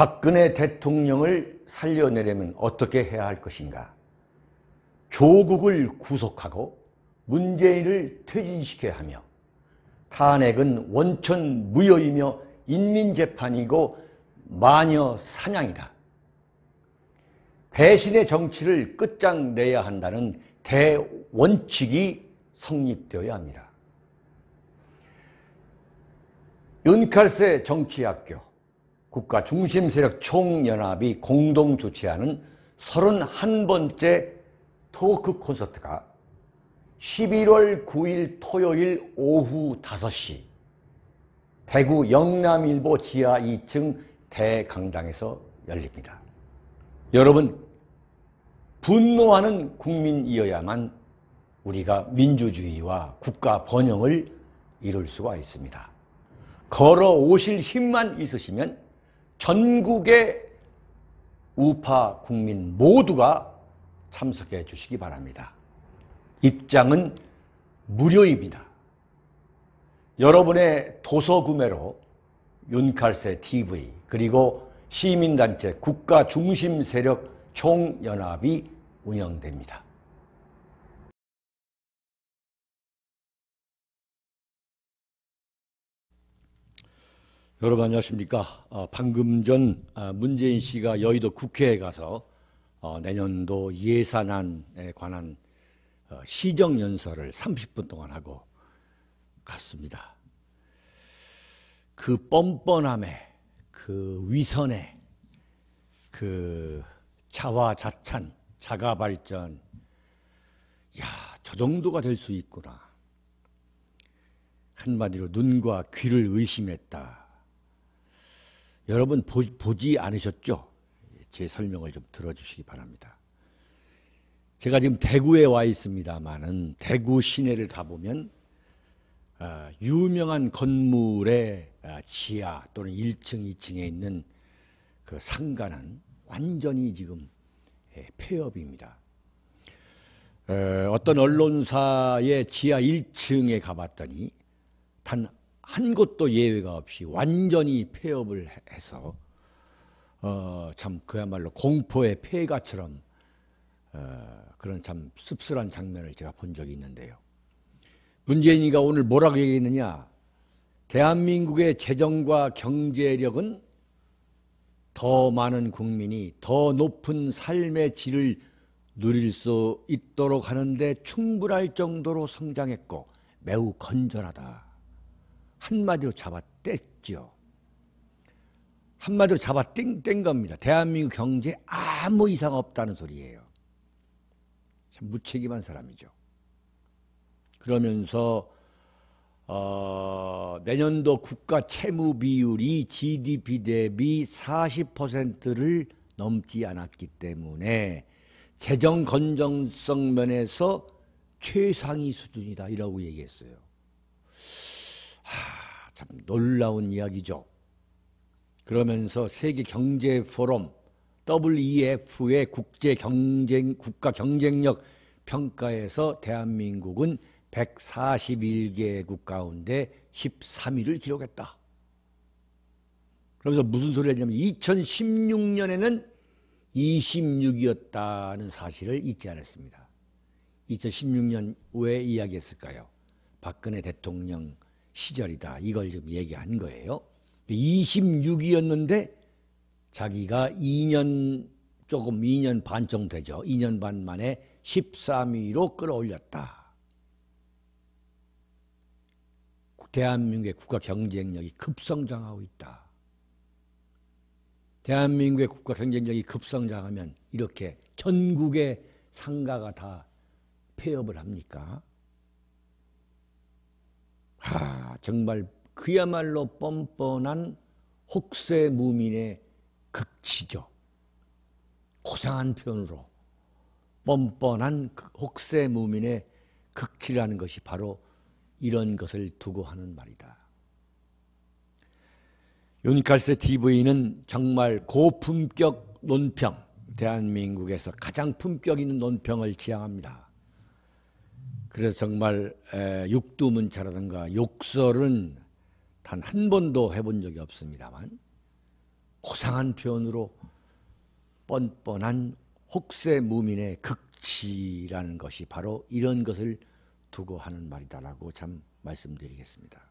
박근혜 대통령을 살려내려면 어떻게 해야 할 것인가? 조국을 구속하고 문재인을 퇴진시켜야 하며, 탄핵은 원천 무효이며 인민재판이고 마녀 사냥이다. 배신의 정치를 끝장내야 한다는 대원칙이 성립되어야 합니다. 윤칼세 정치학교 국가중심세력 총연합이 공동 주최하는 31번째 토크 콘서트가 11월 9일 토요일 오후 5시 대구 영남일보 지하 2층 대강당에서 열립니다. 여러분, 분노하는 국민이어야만 우리가 민주주의와 국가 번영을 이룰 수가 있습니다. 걸어오실 힘만 있으시면 전국의 우파 국민 모두가 참석해 주시기 바랍니다. 입장은 무료입니다. 여러분의 도서 구매로 윤칼세 TV 그리고 시민단체 국가중심세력 총연합이 운영됩니다. 여러분 안녕하십니까? 방금 전 문재인 씨가 여의도 국회에 가서 내년도 예산안에 관한 시정연설을 30분 동안 하고 갔습니다. 그 뻔뻔함에, 그 위선에, 그 자화자찬, 자가발전, 야, 저 정도가 될 수 있구나. 한마디로 눈과 귀를 의심했다. 여러분 보지 않으셨죠? 제 설명을 좀 들어주시기 바랍니다. 제가 지금 대구에 와 있습니다만은 대구 시내를 가보면 유명한 건물의 지하 또는 1층, 2층에 있는 그 상가는 완전히 지금 폐업입니다. 어떤 언론사의 지하 1층에 가봤더니 단 한 곳도 예외가 없이 완전히 폐업을 해서 참 그야말로 공포의 폐가처럼 그런 참 씁쓸한 장면을 제가 본 적이 있는데요. 문재인이가 오늘 뭐라고 얘기했느냐? 대한민국의 재정과 경제력은 더 많은 국민이 더 높은 삶의 질을 누릴 수 있도록 하는데 충분할 정도로 성장했고 매우 건전하다. 한마디로 잡아뗐죠. 한마디로 잡아뗀 겁니다. 대한민국 경제에 아무 이상 없다는 소리예요. 참 무책임한 사람이죠. 그러면서 내년도 국가 채무 비율이 GDP 대비 40%를 넘지 않았기 때문에 재정 건전성 면에서 최상위 수준이다 이라고 얘기했어요. 참 놀라운 이야기죠. 그러면서 세계 경제 포럼 WEF의 국가 경쟁력 평가에서 대한민국은 141개국 가운데 13위를 기록했다. 그러면서 무슨 소리를 했냐면 2016년에는 26위였다는 사실을 잊지 않았습니다. 2016년 왜 이야기했을까요? 박근혜 대통령 시절이다. 이걸 지금 얘기한 거예요. 26위였는데 자기가 2년 반 정도 되죠. 2년 반 만에 13위로 끌어올렸다. 대한민국의 국가 경쟁력이 급성장하고 있다. 대한민국의 국가 경쟁력이 급성장하면 이렇게 전국의 상가가 다 폐업을 합니까? 정말 그야말로 뻔뻔한 혹세무민의 극치죠. 고상한 표현으로 뻔뻔한 혹세무민의 극치라는 것이 바로 이런 것을 두고 하는 말이다. 윤칼세 TV는 정말 고품격 논평, 대한민국에서 가장 품격 있는 논평을 지향합니다. 그래서 정말 육두문자라든가 욕설은 단 한 번도 해본 적이 없습니다만 고상한 표현으로 뻔뻔한 혹세무민의 극치라는 것이 바로 이런 것을 두고 하는 말이다라고 참 말씀드리겠습니다.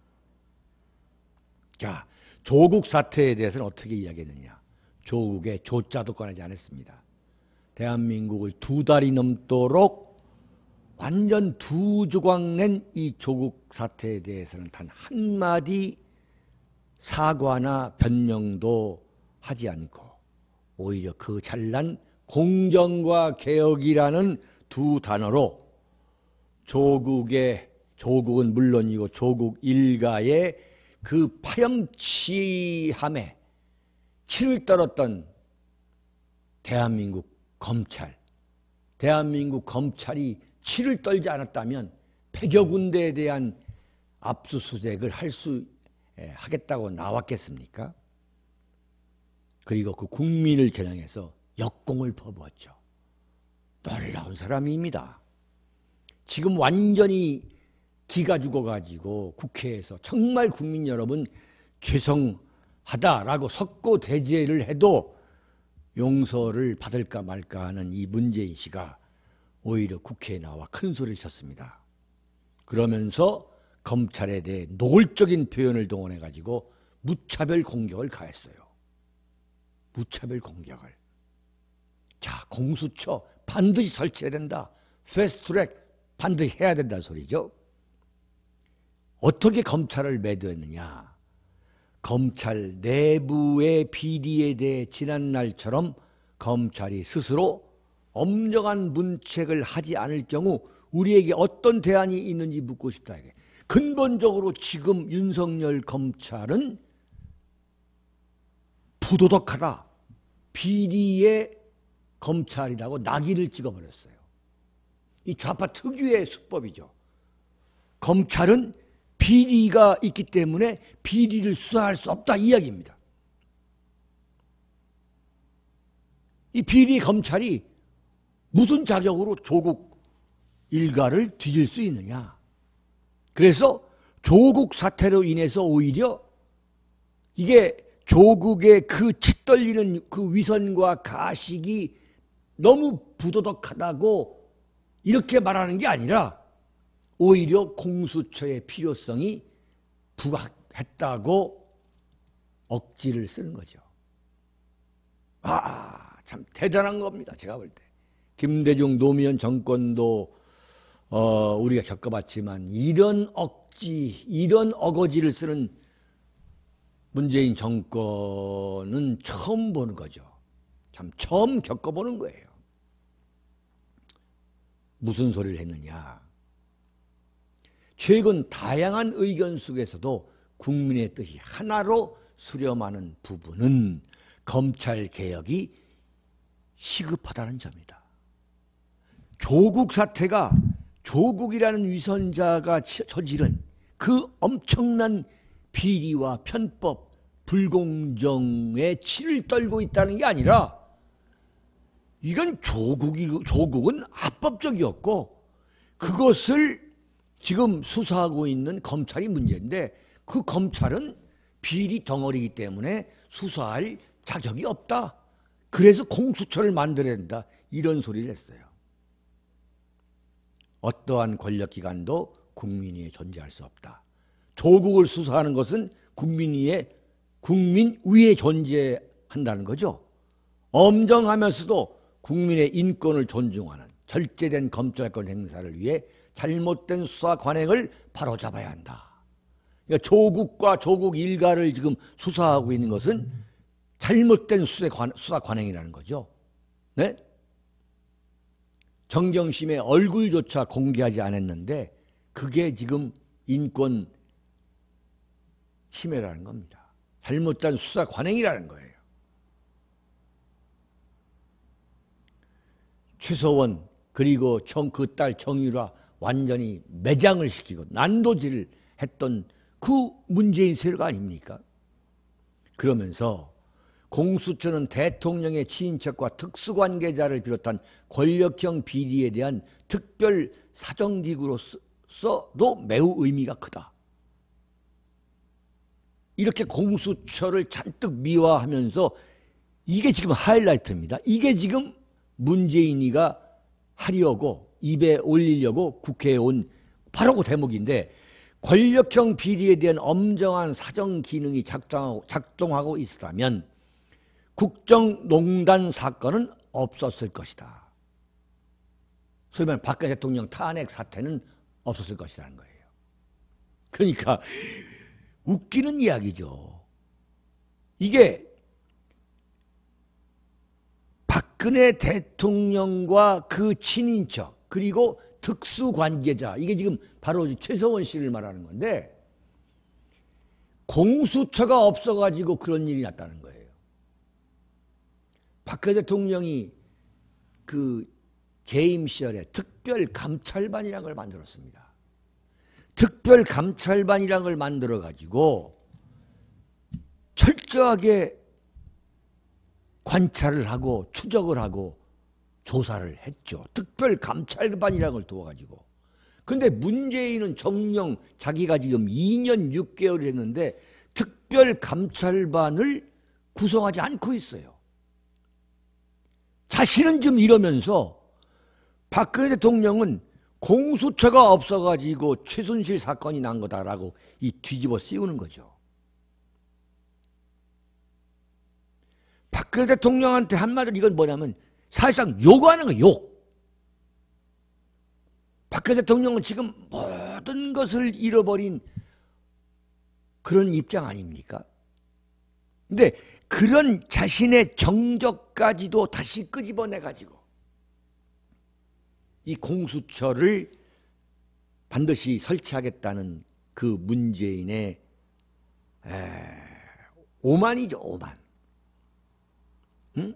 자, 조국 사태에 대해서는 어떻게 이야기했느냐. 조국의 조자도 꺼내지 않았습니다. 대한민국을 2달이 넘도록 완전 두 조각 낸 이 조국 사태에 대해서는 단 한마디 사과나 변명도 하지 않고 오히려 그 잘난 공정과 개혁이라는 두 단어로 조국은 물론이고 조국 일가의 그 파렴치함에 치를 떨었던 대한민국 검찰이 치를 떨지 않았다면 100여 군데에 대한 압수수색을 하겠다고 나왔겠습니까? 그리고 그 국민을 겨냥해서 역공을 퍼부었죠. 놀라운 사람입니다. 지금 완전히 기가 죽어가지고 국회에서 정말 국민 여러분 죄송하다라고 석고대죄를 해도 용서를 받을까 말까 하는 이 문재인 씨가 오히려 국회에 나와 큰 소리를 쳤습니다. 그러면서 검찰에 대해 노골적인 표현을 동원해가지고 무차별 공격을 가했어요. 무차별 공격을. 자, 공수처 반드시 설치해야 된다. 패스트트랙 반드시 해야 된다는 소리죠. 어떻게 검찰을 매도했느냐. 검찰 내부의 비리에 대해 지난날처럼 검찰이 스스로 엄정한 문책을 하지 않을 경우 우리에게 어떤 대안이 있는지 묻고 싶다. 근본적으로 지금 윤석열 검찰은 부도덕하다. 비리의 검찰이라고 낙인을 찍어버렸어요. 이 좌파 특유의 수법이죠. 검찰은 비리가 있기 때문에 비리를 수사할 수 없다 이 이야기입니다. 이 비리 검찰이 무슨 자격으로 조국 일가를 뒤질 수 있느냐. 그래서 조국 사태로 인해서 오히려 이게 조국의 그 치떨리는 그 위선과 가식이 너무 부도덕하다고 이렇게 말하는 게 아니라 오히려 공수처의 필요성이 부각했다고 억지를 쓰는 거죠. 참 대단한 겁니다. 제가 볼 때. 김대중 노무현 정권도 우리가 겪어봤지만 이런 어거지를 쓰는 문재인 정권은 처음 보는 거죠. 참 처음 겪어보는 거예요. 무슨 소리를 했느냐. 최근 다양한 의견 속에서도 국민의 뜻이 하나로 수렴하는 부분은 검찰개혁이 시급하다는 점이다. 조국 사태가 조국이라는 위선자가 저지른 그 엄청난 비리와 편법, 불공정에 치를 떨고 있다는 게 아니라 이건 조국은 합법적이었고 그것을 지금 수사하고 있는 검찰이 문제인데 그 검찰은 비리 덩어리이기 때문에 수사할 자격이 없다. 그래서 공수처를 만들어야 된다. 이런 소리를 했어요. 어떠한 권력기관도 국민 위에 존재할 수 없다. 조국을 수사하는 것은 국민 위에 존재한다는 거죠. 엄정하면서도 국민의 인권을 존중하는 절제된 검찰권 행사를 위해 잘못된 수사 관행을 바로잡아야 한다. 그러니까 조국과 조국 일가를 지금 수사하고 있는 것은 잘못된 수사 관행이라는 거죠. 네? 정경심의 얼굴조차 공개하지 않았는데 그게 지금 인권 침해라는 겁니다. 잘못된 수사 관행이라는 거예요. 최서원 그리고 그 딸 정유라 완전히 매장을 시키고 난도질을 했던 그 문재인 세력 아닙니까? 그러면서 공수처는 대통령의 친인척과 특수관계자를 비롯한 권력형 비리에 대한 특별 사정기구로서도 매우 의미가 크다. 이렇게 공수처를 잔뜩 미화하면서 이게 지금 하이라이트입니다. 이게 지금 문재인이가 하려고 입에 올리려고 국회에 온 바로 그 대목인데, 권력형 비리에 대한 엄정한 사정 기능이 작동하고 있었다면 국정농단 사건은 없었을 것이다. 소위 말하면 박근혜 대통령 탄핵 사태는 없었을 것이라는 거예요. 그러니까 웃기는 이야기죠. 이게 박근혜 대통령과 그 친인척 그리고 특수관계자, 이게 지금 바로 최서원 씨를 말하는 건데, 공수처가 없어가지고 그런 일이 났다는 거예요. 박근혜 대통령이 그 재임 시절에 특별감찰반이라는 걸 만들었습니다. 특별감찰반이라는 걸 만들어가지고 철저하게 관찰을 하고 추적을 하고 조사를 했죠. 특별감찰반이라는 걸 두어가지고. 그런데 문재인은 정령 자기가 지금 2년 6개월 했는데 특별감찰반을 구성하지 않고 있어요. 자신은 좀 이러면서 박근혜 대통령은 공수처가 없어가지고 최순실 사건이 난 거다라고 이 뒤집어 씌우는 거죠. 박근혜 대통령한테 한마디로 이건 뭐냐면 사실상 욕하는 거예요. 욕. 박근혜 대통령은 지금 모든 것을 잃어버린 그런 입장 아닙니까? 근데 그런 자신의 정적까지도 다시 끄집어내가지고 이 공수처를 반드시 설치하겠다는 그 문재인의 오만이죠, 오만. 응?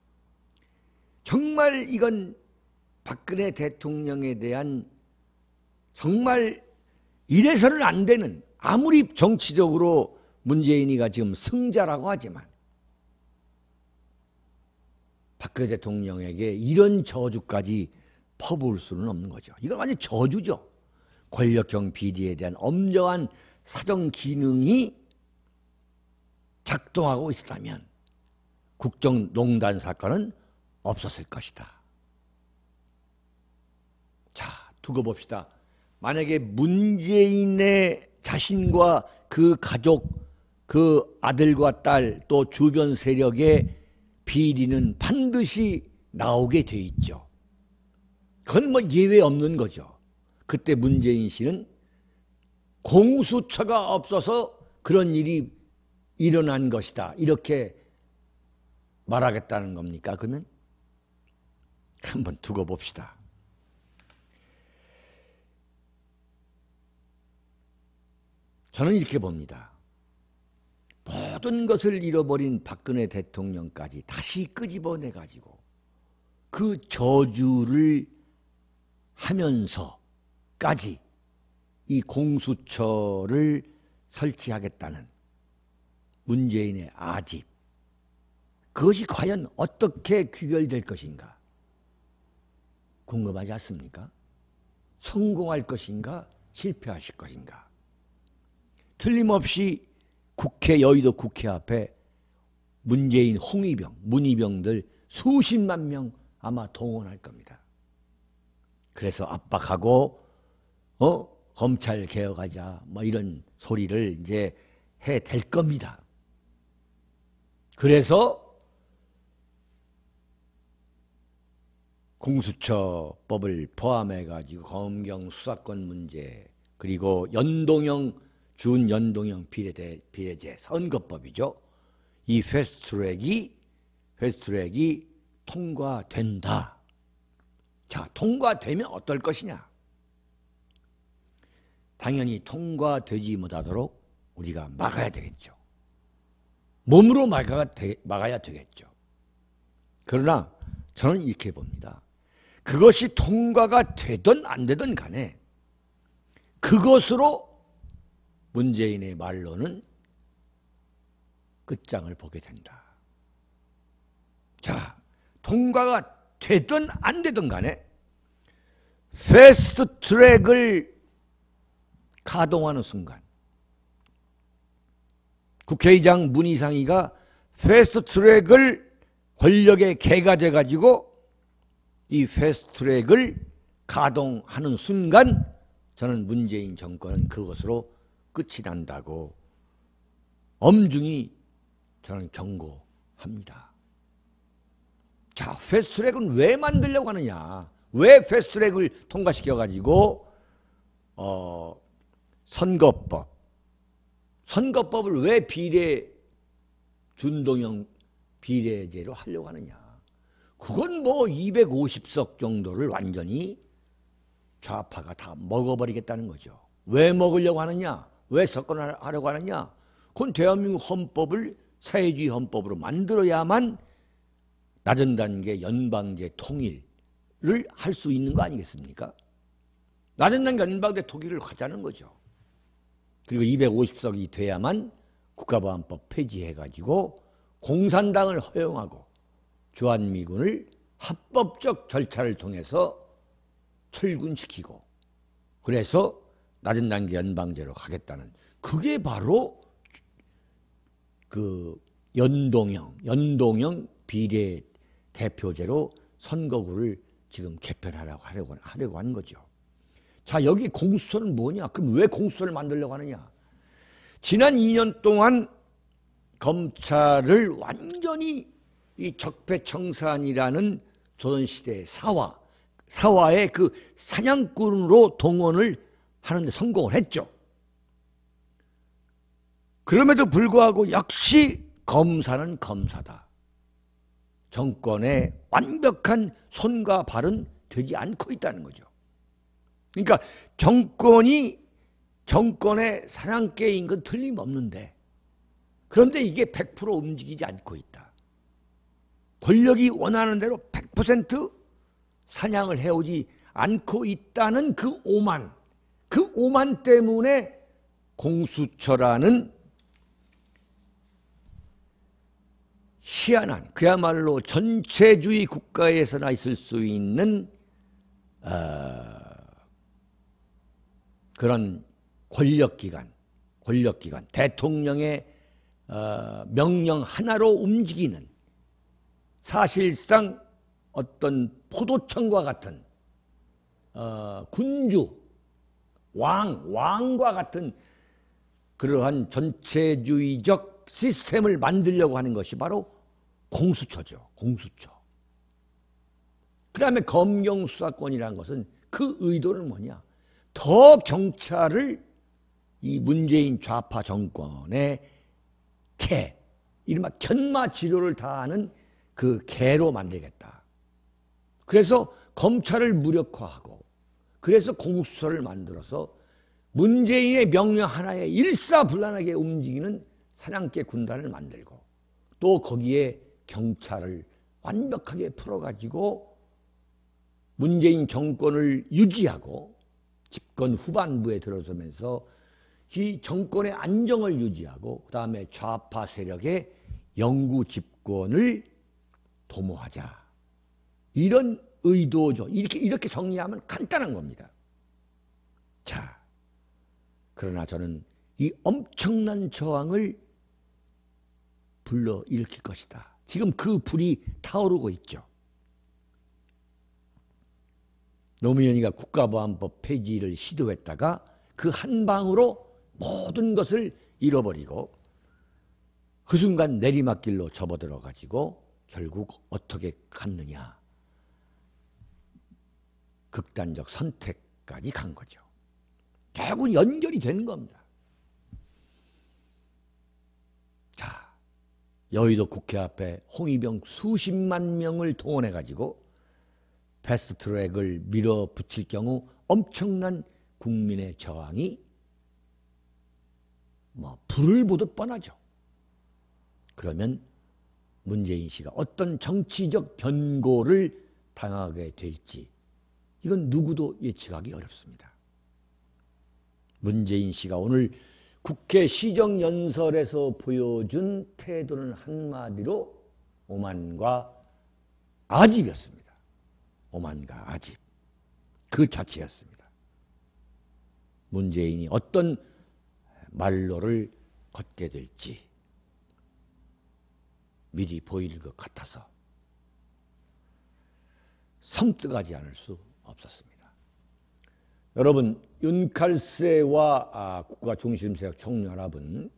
정말 이건 박근혜 대통령에 대한 정말 이래서는 안 되는, 아무리 정치적으로 문재인이가 지금 승자라고 하지만 박근혜 대통령에게 이런 저주까지 퍼부을 수는 없는 거죠. 이건 완전 저주죠. 권력형 비리에 대한 엄정한 사정 기능이 작동하고 있었다면 국정농단 사건은 없었을 것이다. 자, 두고 봅시다. 만약에 문재인의 자신과 그 가족, 그 아들과 딸, 또 주변 세력의 비리는 반드시 나오게 돼 있죠. 그건 뭐 예외 없는 거죠. 그때 문재인 씨는 공수처가 없어서 그런 일이 일어난 것이다, 이렇게 말하겠다는 겁니까? 그러면 한번 두고 봅시다. 저는 이렇게 봅니다. 모든 것을 잃어버린 박근혜 대통령까지 다시 끄집어내가지고 그 저주를 하면서까지 이 공수처를 설치하겠다는 문재인의 아집, 그것이 과연 어떻게 귀결될 것인가 궁금하지 않습니까? 성공할 것인가 실패하실 것인가. 틀림없이 국회, 여의도 국회 앞에 문재인, 홍위병, 문희병들 수십만 명 아마 동원할 겁니다. 그래서 압박하고 검찰 개혁하자 뭐 이런 소리를 이제 해 댈 겁니다. 그래서 공수처법을 포함해가지고 검경 수사권 문제, 그리고 연동형, 준연동형 비례제 선거법이죠. 이 패스트트랙이 통과된다. 자, 통과되면 어떨 것이냐? 당연히 통과되지 못하도록 우리가 막아야 되겠죠. 몸으로 막아야 되겠죠. 그러나 저는 이렇게 봅니다. 그것이 통과가 되든 안 되든 간에 그것으로 문재인의 말로는 끝장을 보게 된다. 자, 통과가 되든 안 되든 간에 패스트 트랙을 가동하는 순간 국회의장 문희상이가 패스트트랙을 권력의 개가 돼가지고 이 패스트트랙을 가동하는 순간 저는 문재인 정권은 그것으로 끝이 난다고 엄중히 저는 경고합니다. 자, 패스트트랙은 왜 만들려고 하느냐? 왜 패스트트랙을 통과시켜가지고 선거법을 왜 준동형 비례제로 하려고 하느냐? 그건 뭐 250석 정도를 완전히 좌파가 다 먹어버리겠다는 거죠. 왜 먹으려고 하느냐? 왜 석권하려고 하느냐? 그건 대한민국 헌법을 사회주의 헌법으로 만들어야만 낮은 단계 연방제 통일을 할 수 있는 거 아니겠습니까? 낮은 단계 연방제 통일을 하자는 거죠. 그리고 250석이 돼야만 국가보안법 폐지해가지고 공산당을 허용하고 주한미군을 합법적 절차를 통해서 철군시키고 그래서 낮은 단계 연방제로 가겠다는 그게 바로 그 연동형 비례 대표제로 선거구를 지금 개편하려고 하는 거죠. 자, 여기 공수처는 뭐냐? 그럼 왜 공수처를 만들려고 하느냐? 지난 2년 동안 검찰을 완전히 이 적폐청산이라는 조선시대의 사화의 그 사냥꾼으로 동원을 하는데 성공을 했죠. 그럼에도 불구하고 역시 검사는 검사다. 정권의 완벽한 손과 발은 되지 않고 있다는 거죠. 그러니까 정권의 사냥개인 건 틀림없는데 그런데 이게 100% 움직이지 않고 있다. 권력이 원하는 대로 100% 사냥을 해오지 않고 있다는 그 오만 때문에 공수처라는 희한한 그야말로 전체주의 국가에서나 있을 수 있는 그런 권력기관 대통령의 명령 하나로 움직이는 사실상 어떤 포도청과 같은 군주 왕과 같은 그러한 전체주의적 시스템을 만들려고 하는 것이 바로 공수처죠. 공수처. 그 다음에 검경수사권이라는 것은 그 의도는 뭐냐? 더 경찰을 이 문재인 좌파 정권의 이른바 견마지로를 다하는 그 개로 만들겠다. 그래서 검찰을 무력화하고 그래서 공수처를 만들어서 문재인의 명령 하나에 일사불란하게 움직이는 사냥개 군단을 만들고 또 거기에 경찰을 완벽하게 풀어가지고 문재인 정권을 유지하고 집권 후반부에 들어서면서 이 정권의 안정을 유지하고 그 다음에 좌파 세력의 영구 집권을 도모하자. 이런 의도죠. 이렇게 정리하면 간단한 겁니다. 자, 그러나 저는 이 엄청난 저항을 불러일으킬 것이다. 지금 그 불이 타오르고 있죠. 노무현이가 국가보안법 폐지를 시도했다가 그 한 방으로 모든 것을 잃어버리고 그 순간 내리막길로 접어들어 가지고 결국 어떻게 갔느냐. 극단적 선택까지 간 거죠. 결국 연결이 되는 겁니다. 자, 여의도 국회 앞에 홍위병 수십만 명을 동원해 가지고 패스트트랙을 밀어붙일 경우 엄청난 국민의 저항이 불을 보듯 뻔하죠. 그러면 문재인 씨가 어떤 정치적 변고를 당하게 될지 이건 누구도 예측하기 어렵습니다. 문재인 씨가 오늘 국회 시정연설에서 보여준 태도는 한마디로 오만과 아집이었습니다. 오만과 아집 그 자체였습니다. 문재인이 어떤 말로를 걷게 될지 미리 보일 것 같아서 성뜩하지 않을 수 없었습니다. 여러분, 윤칼세와 국가중심세력 총연합은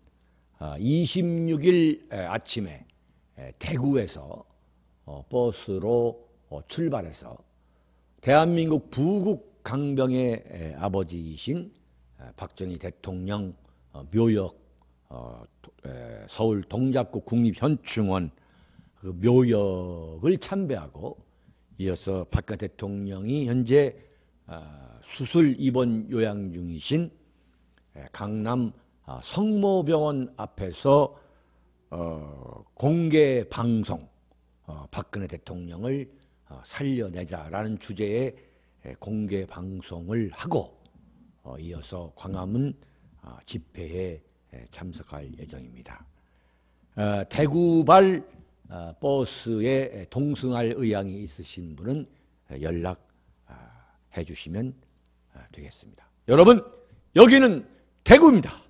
26일 아침에 대구에서 버스로 출발해서 대한민국 부국 강병의 아버지이신 박정희 대통령 묘역 서울 동작구 국립현충원 그 묘역을 참배하고 이어서 박근혜 대통령이 현재 수술 입원 요양 중이신 강남 성모병원 앞에서 공개 방송 박근혜 대통령을 살려내자라는 주제의 공개 방송을 하고 이어서 광화문 집회에 참석할 예정입니다. 대구발 버스에 동승할 의향이 있으신 분은 연락해 주시면 되겠습니다. 여러분, 여기는 대구입니다.